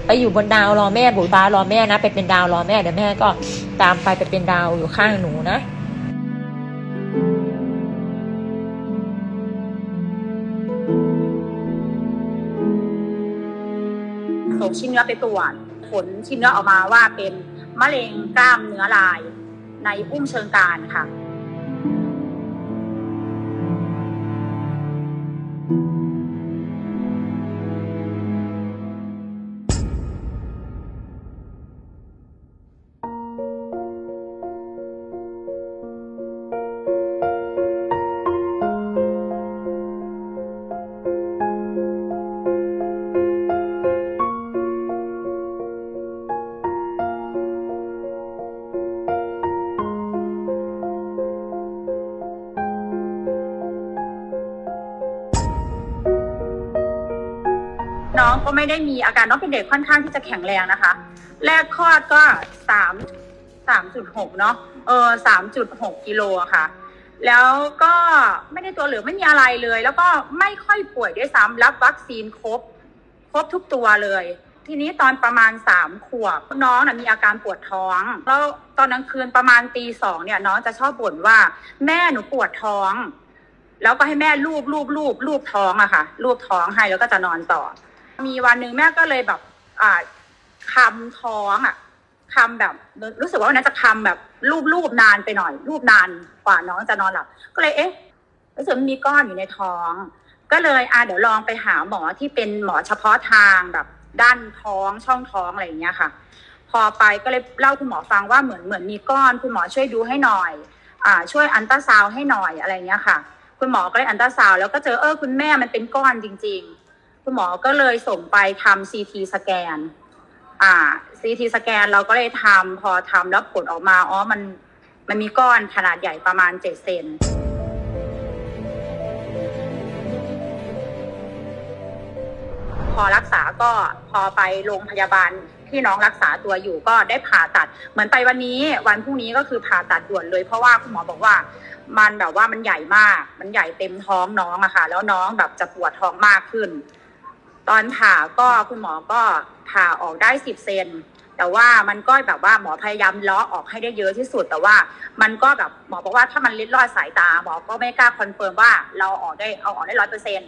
ไปอยู่บนดาวรอแม่บุญฟ้ารอแม่นะไปเป็นดาวรอแม่เดี๋ยวแม่ก็ตามไปเป็นดาวอยู่ข้างหนูนะส่งชิ้นเนื้อไปตรวจผลชิ้นเนื้อออกมาว่าเป็นมะเร็งกล้ามเนื้อลายในอุ้งเชิงกรานค่ะน้องก็ไม่ได้มีอาการน้องเป็นเด็กค่อนข้างที่จะแข็งแรงนะคะแรกคลอดก็3.6เนาะ3.6 กิโลค่ะแล้วก็ไม่ได้ตัวเหลืองไม่มีอะไรเลยแล้วก็ไม่ค่อยป่วยด้วยซ้ำรับวัคซีนครบทุกตัวเลยทีนี้ตอนประมาณ3 ขวบน้องมีอาการปวดท้องแล้วตอนกลางคืนประมาณตี 2เนี่ยน้องจะชอบบ่นว่าแม่หนูปวดท้องแล้วก็ให้แม่ลูบท้องอะค่ะลูบท้องให้แล้วก็จะนอนต่อมีวันหนึ่งแม่ก็เลยแบบคำท้องคำแบบรู้สึกว่าวันนั้นจะคำแบบรูปนานไปหน่อยรูปนานกว่าน้องจะนอนหลับก็เลยรู้สึกมีก้อนอยู่ในท้องก็เลยเดี๋ยวลองไปหาหมอที่เป็นหมอเฉพาะทางแบบด้านท้องช่องท้องอะไรอย่างเงี้ยค่ะพอไปก็เลยเล่าคุณหมอฟังว่าเหมือนมีก้อนคุณหมอช่วยดูให้หน่อยช่วยอัลตราซาวด์ให้หน่อยอะไรเงี้ยค่ะคุณหมอก็เลยอัลตราซาวด์แล้วก็เจอคุณแม่มันเป็นก้อนจริงๆคุณหมอก็เลยส่งไปทำ CT สแกนCT สแกนเราก็เลยทำพอทำแล้วผลออกมามันมีก้อนขนาดใหญ่ประมาณ7 เซนพอรักษาก็พอไปโรงพยาบาลที่น้องรักษาตัวอยู่ก็ได้ผ่าตัดเหมือนไปวันพรุ่งนี้ก็คือผ่าตัดด่วนเลยเพราะว่าคุณหมอบอกว่ามันแบบว่ามันใหญ่มากมันใหญ่เต็มท้องน้องอะค่ะแล้วน้องแบบจะปวดท้องมากขึ้นตอนผ่าก็คุณหมอก็ผ่าออกได้10 เซนแต่ว่ามันก็แบบว่าหมอพยายามเลาะออกให้ได้เยอะที่สุดแต่ว่ามันก็แบบหมอบอกว่าถ้ามันเล็ดลอดสายตาหมอก็ไม่กล้าคอนเฟิร์มว่าเราเอาออกได้100%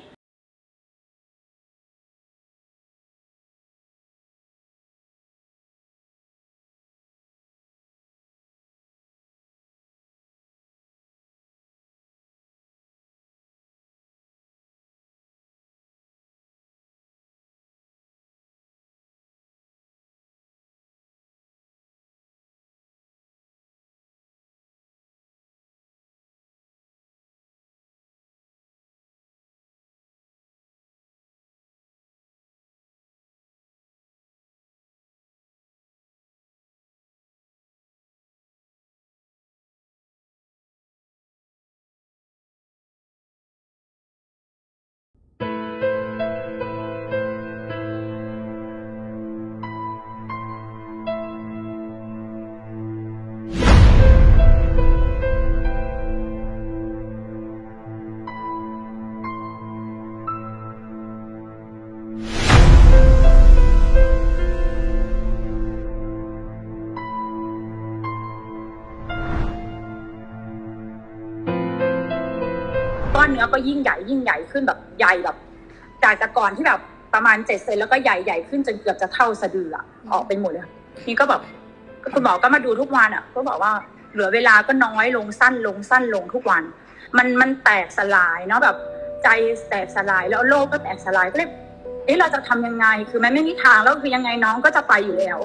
ก้อนเนื้อก็ยิ่งใหญ่ขึ้นแบบใหญ่แบบจากก่อนที่แบบประมาณ7 เซนแล้วก็ใหญ่ขึ้นจนเกือบจะเท่าสะดือออกไปหมดเลยนี่ก็แบบคุณหมอก็มาดูทุกวันก็บอกว่าเหลือเวลาก็น้อยลงสั้นลงทุกวันมันแตกสลายเนาะแบบใจแตกสลายแล้วโลกก็แตกสลายก็เลยเราจะทำยังไงคือมันไม่มีทางแล้วคือยังไงน้องก็จะไปอยู่แล้ว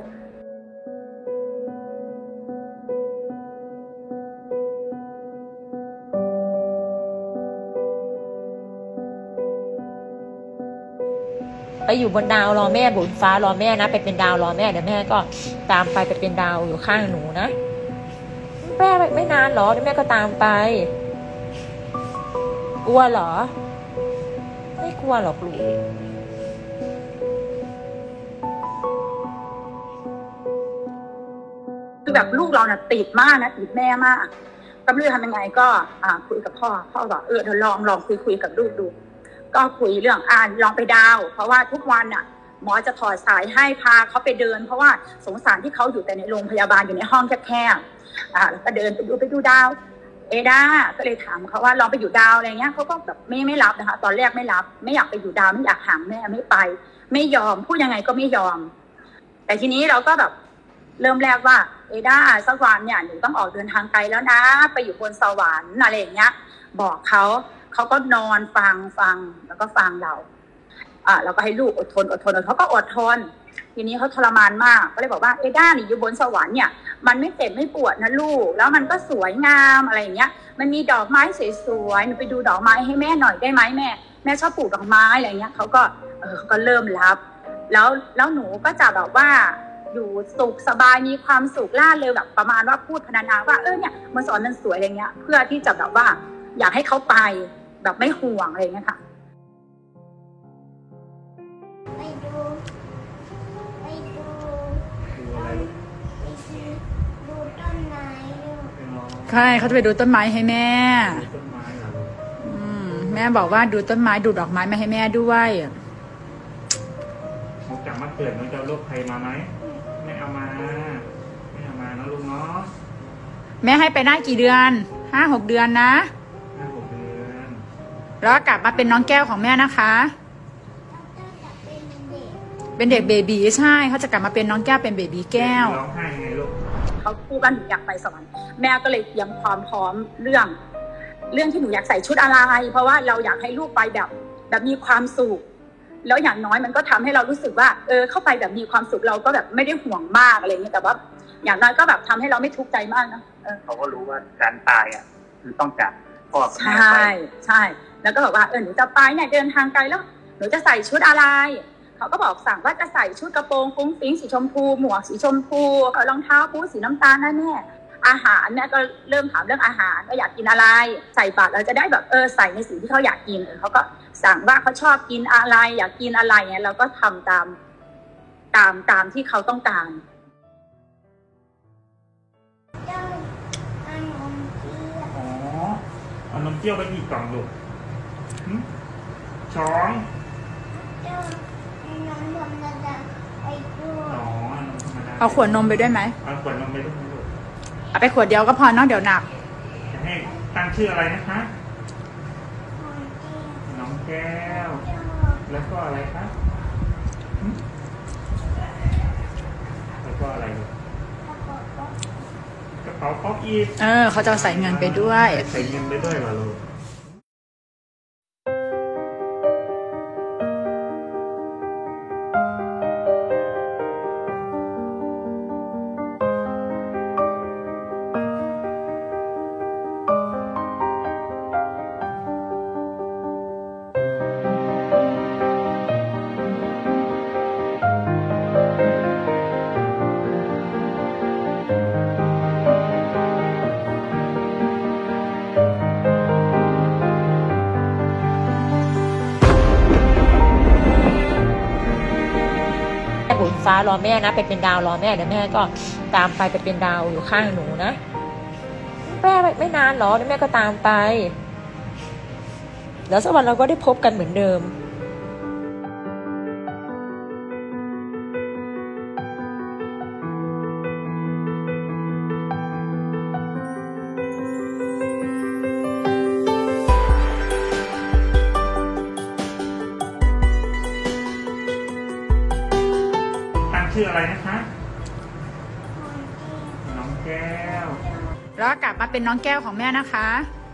ไปอยู่บนดาวรอแม่บุญฟ้ารอแม่นะไปเป็นดาวรอแม่เดี๋ยวแม่ก็ตามไปเป็นดาวอยู่ข้างหนูนะแม่ไม่นานหรอเดี๋ยวแม่ก็ตามไปกลัวเหรอไม่กลัวหรอกลูกคือแบบลูกเราน่ะติดมากนะติดแม่มากก็ไม่รู้ทำยังไงก็คุยกับพ่อบอกเธอลองคุยกับลูกดูก็คุยเรื่องลองไปดาวเพราะว่าทุกวันหมอจะถอดสายให้พาเขาไปเดินเพราะว่าสงสารที่เขาอยู่แต่ในโรงพยาบาลอยู่ในห้องแคบๆแล้วก็เดินไปดูดาวเอด้าก็เลยถามเขาว่าลองไปอยู่ดาวอะไรเงี้ยเขาก็แบบไม่รับนะคะตอนแรกไม่รับไม่อยากไปอยู่ดาวไม่อยากห่างแม่ไม่ไปไม่ยอมพูดยังไงก็ไม่ยอมแต่ทีนี้เราก็แบบเริ่มแรกว่าเอด้าสักวันเนี่ยหนูต้องออกเดินทางไกลแล้วนะไปอยู่บนสวรรค์อะไรอย่างเงี้ยบอกเขาก็นอนฟังแล้วก็ฟังเราเราก็ให้ลูกอดทนเขาก็อดทนทีนี้เขาทรมานมากก็เลยบอกว่าเอด้านี่อยู่บนสวรรค์เนี่ยมันไม่เจ็บไม่ปวดนะลูกแล้วมันก็สวยงามอะไรอย่างเงี้ยมันมีดอกไม้สวยๆหนูไปดูดอกไม้ให้แม่หน่อยได้ไหมแม่ชอบปลูกดอกไม้อะไรเงี้ยเขาก็เริ่มรับแล้วหนูก็จะแบบว่าอยู่สุขสบายมีความสุขล่าเลยแบบประมาณว่าพูดพรรณนาว่าเนี่ยมันสอนมันสวยอะไรเงี้ยเพื่อที่จะแบบว่าอยากให้เขาไปแบบไม่ห่วงอะไรเงี้ยค่ะไปดูอะไรดูต้นไม้ดูใช่เขาจะไปดูต้นไม้ให้แม่ต้นไม้เหรอแม่บอกว่าดูต้นไม้ดูดอกไม้มาให้แม่ด้วยหนูกลับมาเกิดหนูจะเอาลูกใครมาไหมไม่เอามานะลูกเนาะแม่ให้ไปได้กี่เดือน5-6 เดือนนะ 5-6 เดือนแล้วกลับมาเป็นน้องแก้วของแม่นะคะ เป็นเด็กเบบีใช่เขาจะกลับมาเป็นน้องแก้วเป็นเบบีแก้วร้องไห้ไงลูกเขาพูดว่าหนูอยากไปสวรรค์แม่ก็เลยเตรียมความพร้อมเรื่องที่หนูอยากใส่ชุดอะไรเพราะว่าเราอยากให้ลูกไปแบบมีความสุขแล้วอย่างน้อยมันก็ทำให้เรารู้สึกว่าเข้าไปแบบมีความสุขเราก็แบบไม่ได้ห่วงมากอะไรเงี้ยแต่ว่าอย่างน้อยก็แบบทำให้เราไม่ทุกข์ใจมากนะเขาก็รู้ว่าการตายคือต้องจากพ่อกับแม่ไปใช่แล้วก็บอกว่าหนูจะไปเนี่ยเดินทางไกลแล้วหนูจะใส่ชุดอะไรเขาก็บอกสั่งว่าจะใส่ชุดกระโปรงฟุ้งฟิ้งสีชมพูหมวกสีชมพูรองเท้าบูทสีน้ำตาลนะแม่อาหารเนี่ยก็เริ่มถามเรื่องอาหารว่าอยากกินอะไรใส่บาตรเราจะได้แบบใส่ในสิ่งที่เขาอยากกินเขาก็สั่งว่าเขาชอบกินอะไรอยากกินอะไรเนี่ยเราก็ทำตามที่เขาต้องการอ๋อเอานมเปรี้ยวไปกี่กล่องลูกช้องเอาขวดนมไปด้วยไหมเอาขวดนมไปด้วยไหมลูกเอาไปขวดเดียวก็พอเนาะเดี๋ยวหนักจะให้ตั้งชื่ออะไรนะคะน้องแก้วแล้วก็อะไรคะแล้วก็อะไรกระเป๋าป๊อปอีกเขาจะใส่เงินไปด้วยใส่เงินไปด้วยเหรอลูกบุญฟ้ารอแม่นะไปเป็นดาวรอแม่เดี๋ยวแม่ก็ตามไปเป็นดาวอยู่ข้างหนูนะแม่ไม่นานหรอเดี๋ยวแม่ก็ตามไปแล้วสักวันเราก็ได้พบกันเหมือนเดิมชื่ออะไรนะคะน้องแก้วแล้วกลับมาเป็นน้องแก้วของแม่นะคะ